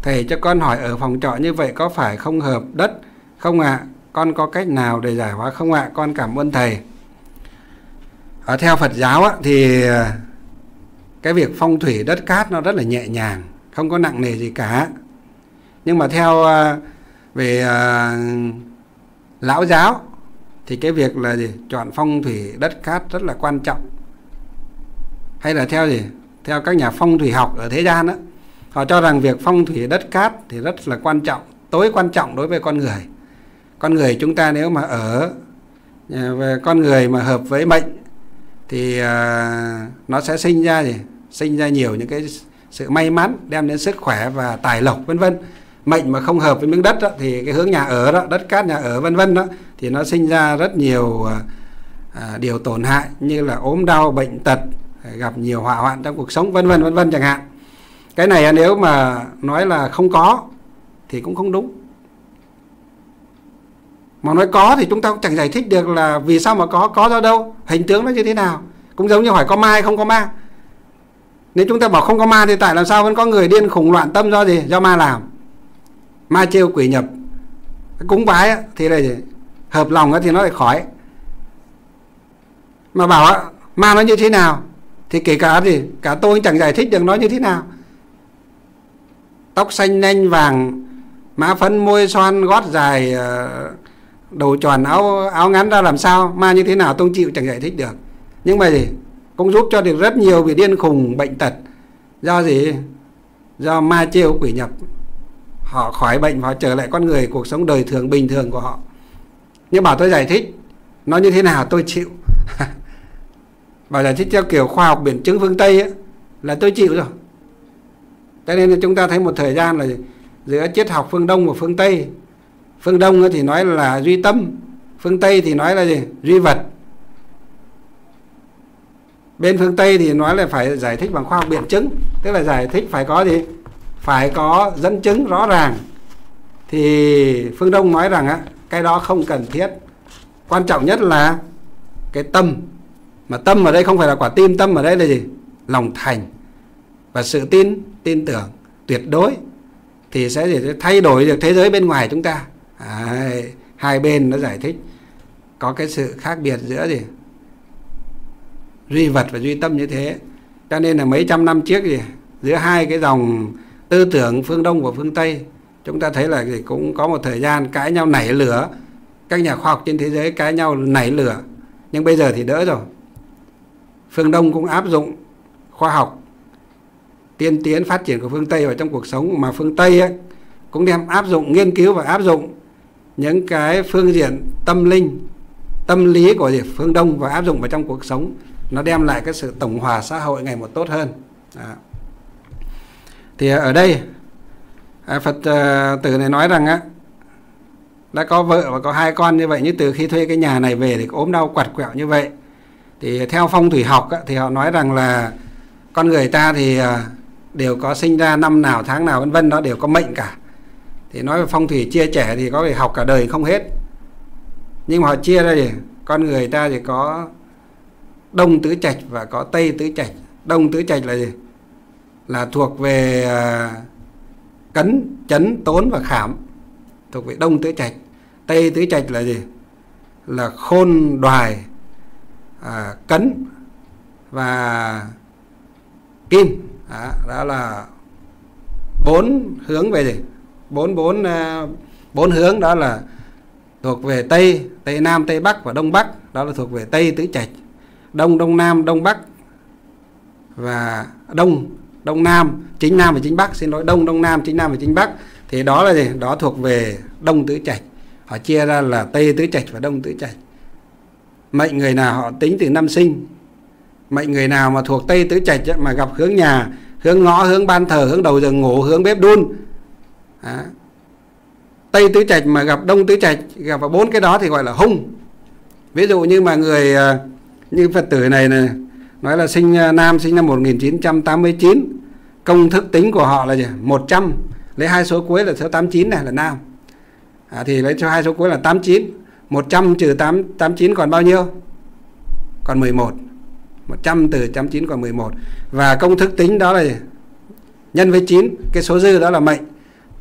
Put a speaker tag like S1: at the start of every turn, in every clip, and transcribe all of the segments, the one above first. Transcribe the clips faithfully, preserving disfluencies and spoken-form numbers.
S1: Thầy cho con hỏi ở phòng trọ như vậy có phải không hợp đất không ạ? À? Con có cách nào để giải hóa không ạ? À? Con cảm ơn thầy. Ở theo Phật giáo á, thì cái việc phong thủy đất cát nó rất là nhẹ nhàng, không có nặng nề gì cả. Nhưng mà theo về uh, lão giáo thì cái việc là gì? Chọn phong thủy đất cát rất là quan trọng. Hay là theo gì? Theo các nhà phong thủy học ở thế gian á, họ cho rằng việc phong thủy đất cát thì rất là quan trọng, tối quan trọng đối với con người. Con người chúng ta nếu mà ở về con người mà hợp với mệnh thì uh, nó sẽ sinh ra gì? Sinh ra nhiều những cái sự may mắn, đem đến sức khỏe và tài lộc vân vân. Mệnh mà không hợp với miếng đất đó, thì cái hướng nhà ở đó, đất cát nhà ở vân vân đó, thì nó sinh ra rất nhiều uh, uh, điều tổn hại như là ốm đau, bệnh tật, gặp nhiều họa hoạn trong cuộc sống vân vân vân vân chẳng hạn. Cái này nếu mà nói là không có thì cũng không đúng. Mà nói có thì chúng ta cũng chẳng giải thích được là vì sao mà có, có do đâu, hình tướng nó như thế nào. Cũng giống như hỏi có ma hay không có ma. Nếu chúng ta bảo không có ma thì tại làm sao vẫn có người điên khùng loạn tâm do gì? Do ma làm. Ma trêu quỷ nhập. Cúng bái á, thì là gì? Hợp lòng á, thì nó lại khỏi. Mà bảo á, ma nó như thế nào thì kể cả gì? Cả tôi chẳng giải thích được nó như thế nào. Tóc xanh nanh vàng, má phấn môi xoan, gót dài, đầu tròn áo áo ngắn ra làm sao, ma như thế nào tôi chịu chẳng giải thích được. Nhưng mà gì? Cũng giúp cho được rất nhiều bị điên khùng bệnh tật. Do gì? Do ma trêu quỷ nhập. Họ khỏi bệnh và họ trở lại con người, cuộc sống đời thường bình thường của họ. Nhưng bảo tôi giải thích nó như thế nào tôi chịu. Bảo giải thích theo kiểu khoa học biện chứng phương Tây ấy, là tôi chịu rồi. Cho nên là chúng ta thấy một thời gian là giữa triết học phương Đông và phương Tây. Phương Đông thì nói là duy tâm, phương Tây thì nói là gì? Duy vật. Bên phương Tây thì nói là phải giải thích bằng khoa học biện chứng, tức là giải thích phải có gì? Phải có dẫn chứng rõ ràng. Thì phương Đông nói rằng á, cái đó không cần thiết. Quan trọng nhất là cái tâm. Mà tâm ở đây không phải là quả tim, tâm ở đây là gì? Lòng thành và sự tin, tin tưởng tuyệt đối thì sẽ gì? Thay đổi được thế giới bên ngoài chúng ta. À, hai bên nó giải thích có cái sự khác biệt giữa gì? Duy vật và duy tâm như thế. Cho nên là mấy trăm năm trước gì? Giữa hai cái dòng tư tưởng phương Đông và phương Tây, chúng ta thấy là gì? Cũng có một thời gian cãi nhau nảy lửa. Các nhà khoa học trên thế giới cãi nhau nảy lửa. Nhưng bây giờ thì đỡ rồi. Phương Đông cũng áp dụng khoa học tiên tiến phát triển của phương Tây vào trong cuộc sống, mà phương Tây ấy cũng đem áp dụng, nghiên cứu và áp dụng những cái phương diện tâm linh, tâm lý của phương Đông và áp dụng vào trong cuộc sống. Nó đem lại cái sự tổng hòa xã hội ngày một tốt hơn. Đó. Thì ở đây Phật tử này nói rằng á, đã có vợ và có hai con như vậy, như từ khi thuê cái nhà này về thì ốm đau quặt quẹo như vậy. Thì theo phong thủy học á, thì họ nói rằng là con người ta thì đều có sinh ra năm nào tháng nào vân vân, đó đều có mệnh cả. Thì nói về phong thủy chia trẻ thì có thể học cả đời không hết. Nhưng mà họ chia ra thì con người ta thì có Đông tứ trạch và có Tây tứ trạch. Đông tứ trạch là gì? Là thuộc về Cấn, Chấn, Tốn và Khảm, thuộc về Đông tứ trạch. Tây tứ trạch là gì? Là Khôn, Đoài, à, Cấn và Kim. Đó, đó là bốn hướng về gì? Bốn bốn bốn hướng đó là thuộc về Tây, Tây Nam, Tây Bắc và Đông Bắc. Đó là thuộc về Tây tứ trạch. Đông, Đông Nam, Đông Bắc và Đông, Đông Nam, chính Nam và chính Bắc. Xin lỗi, Đông, Đông Nam, chính Nam và chính Bắc. Thì đó là gì? Đó thuộc về Đông tứ trạch. Họ chia ra là Tây tứ trạch và Đông tứ trạch. Mệnh người nào họ tính từ năm sinh. Mệnh người nào mà thuộc Tây tứ trạch mà gặp hướng nhà, hướng ngõ, hướng ban thờ, hướng đầu giường ngủ, hướng bếp đun. Đó. Tây tứ trạch mà gặp Đông tứ trạch, gặp vào bốn cái đó thì gọi là hung. Ví dụ như mà người như Phật tử này này nói là sinh nam, sinh năm một nghìn chín trăm tám mươi chín, công thức tính của họ là gì? một trăm, lấy hai số cuối là số tám mươi chín này là nam. À, thì lấy cho hai số cuối là tám mươi chín. một trăm trừ tám mươi chín còn bao nhiêu? Còn mười một. một trăm từ tám mươi chín còn mười một. Và công thức tính đó là gì? Nhân với chín, cái số dư đó là mệnh.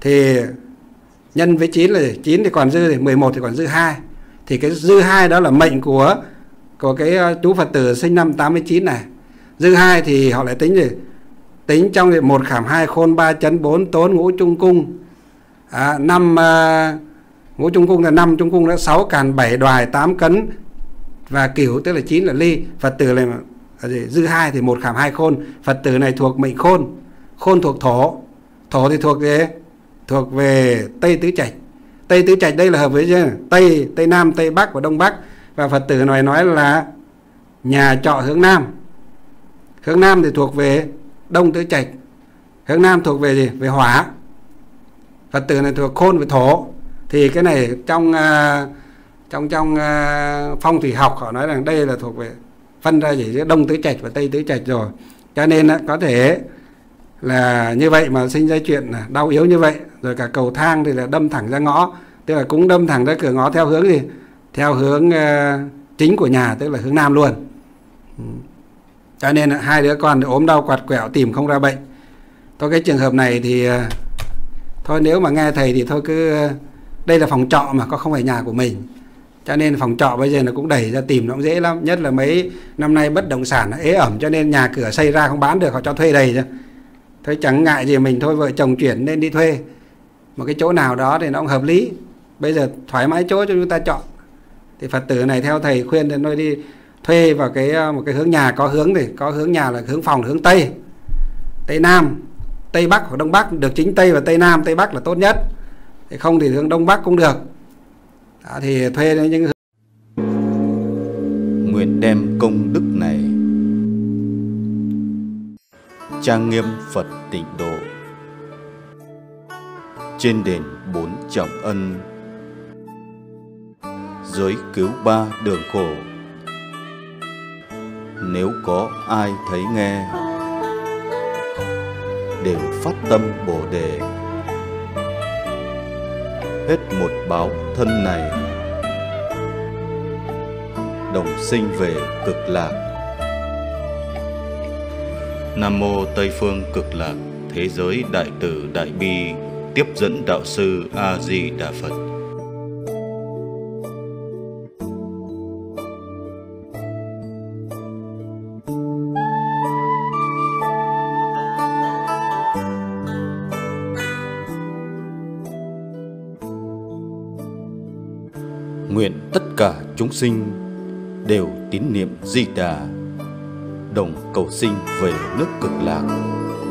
S1: thì nhân với chín là chín thì còn dư thì mười một thì còn dư hai. Thì cái dư hai đó là mệnh của của cái chú Phật tử sinh năm tám mươi chín này. Dư hai thì họ lại tính gì? Tính trong một khảm hai khôn ba chấn bốn tốn ngũ trung cung. À, năm uh, ngũ trung cung là năm trung cung là sáu càn bảy đoài tám cấn và cửu, tức là chín là ly. Phật tử này dư hai thì một khảm hai khôn. Phật tử này thuộc mệnh khôn. Khôn thuộc thổ. Thổ thì thuộc về thuộc về Tây Tứ Trạch. Tây Tứ Trạch đây là hợp với chứ? Tây, Tây Nam, Tây Bắc và Đông Bắc. Và Phật tử này nói là nhà trọ hướng Nam. Hướng Nam thì thuộc về Đông Tứ Trạch. Hướng Nam thuộc về gì? Về hỏa. Phật tử này thuộc khôn về thổ. Thì cái này trong uh, trong trong uh, phong thủy học họ nói rằng đây là thuộc về phân ra chỉ giữa Đông Tứ Trạch và Tây Tứ Trạch rồi. Cho nên uh, có thể là như vậy mà sinh ra chuyện đau yếu như vậy. Rồi cả cầu thang thì là đâm thẳng ra ngõ, tức là cũng đâm thẳng ra cửa ngõ theo hướng gì? Theo hướng uh, chính của nhà, tức là hướng Nam luôn. Cho nên uh, hai đứa con ốm đau quạt quẹo tìm không ra bệnh. Thôi cái trường hợp này thì uh, thôi nếu mà nghe thầy thì thôi cứ uh, đây là phòng trọ mà, có không phải nhà của mình. Cho nên phòng trọ bây giờ nó cũng đẩy ra tìm nó cũng dễ lắm. Nhất là mấy năm nay bất động sản ế ẩm, cho nên nhà cửa xây ra không bán được, họ cho thuê đầy chứ. Thôi chẳng ngại gì mình thôi vợ chồng chuyển nên đi thuê một cái chỗ nào đó thì nó cũng hợp lý. Bây giờ thoải mái chỗ cho chúng ta chọn. Thì Phật tử này theo thầy khuyên thì nó đi thuê vào cái một cái hướng nhà có hướng, thì có hướng nhà là hướng phòng hướng Tây, Tây Nam, Tây Bắc hoặc Đông Bắc, được chính Tây và Tây Nam, Tây Bắc là tốt nhất. Thì không thì hướng Đông Bắc cũng được. Đó, thì thuê những
S2: nguyện đem công đức này trang nghiêm Phật Tịnh Độ, trên đền bốn trọng ân, giới cứu ba đường khổ. Nếu có ai thấy nghe, đều phát tâm Bồ Đề, hết một báo thân này, đồng sinh về cực lạc. Nam mô Tây phương cực lạc thế giới đại từ đại bi tiếp dẫn đạo sư A Di Đà Phật. Nguyện tất cả chúng sinh đều tín niệm Di Đà, đồng cầu sinh về nước cực lạc.